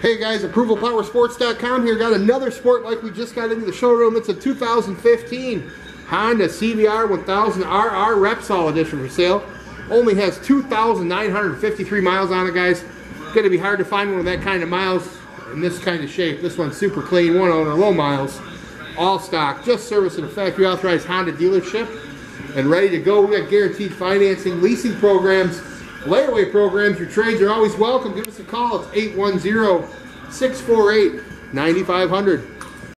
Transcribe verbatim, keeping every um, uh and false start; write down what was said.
Hey guys, approval power sports dot com here. Got another sport bike we just got into the showroom. It's a two thousand fifteen Honda C B R one thousand R R Repsol edition for sale. Only has two thousand nine hundred fifty-three miles on it, guys. Going to be hard to find one with that kind of miles in this kind of shape. This one's super clean, one owner, low miles, all stock, just service at a factory authorized Honda dealership, and ready to go. We got guaranteed financing, leasing programs, layaway programs. Your trades are always welcome. Give us a call. It's eight one zero, six four eight, nine five zero zero.